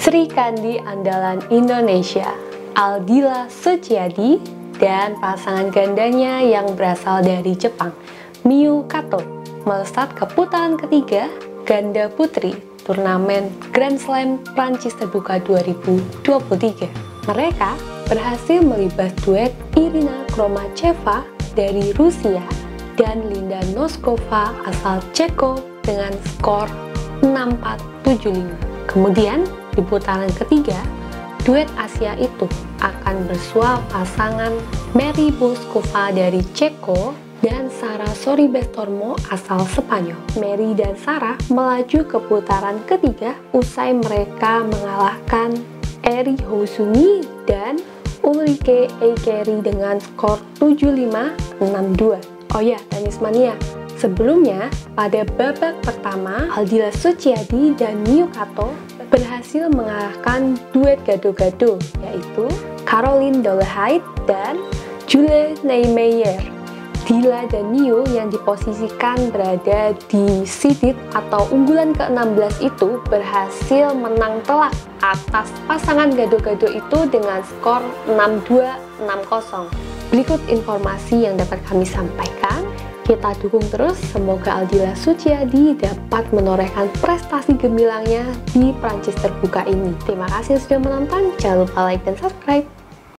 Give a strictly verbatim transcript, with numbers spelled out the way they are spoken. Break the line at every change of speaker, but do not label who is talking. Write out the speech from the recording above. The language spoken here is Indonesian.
Sri Kandi andalan Indonesia, Aldila Suciadi, dan pasangan gandanya yang berasal dari Jepang, Miyu Kato, melesat ke putaran ketiga ganda putri turnamen Grand Slam Prancis Terbuka dua ribu dua puluh tiga. Mereka berhasil melibas duet Irina Kromacheva dari Rusia dan Linda Noskova asal Ceko dengan skor enam empat tujuh lima. Kemudian di putaran ketiga, duet Asia itu akan bersua pasangan Mary Bouzkova dari Ceko dan Sara Sorribes-Tormo asal Spanyol. Mary dan Sarah melaju ke putaran ketiga usai mereka mengalahkan Eri Houzumi dan Ulrike Eikeri dengan skor tujuh lima enam dua. Oh ya, tenis mania. Sebelumnya, pada babak pertama, Aldila Suciadi dan Miyu Kato berhasil mengalahkan duet gado-gado, yaitu Caroline Dolehait dan Jule Niemeyer. Dila dan Miyu yang diposisikan berada di seeded atau unggulan ke enam belas itu berhasil menang telak atas pasangan gado-gado itu dengan skor enam dua enam nol. Berikut informasi yang dapat kami sampaikan. Kita dukung terus, semoga Aldila Suciadi dapat menorehkan prestasi gemilangnya di Prancis Terbuka ini. Terima kasih sudah menonton, jangan lupa like dan subscribe.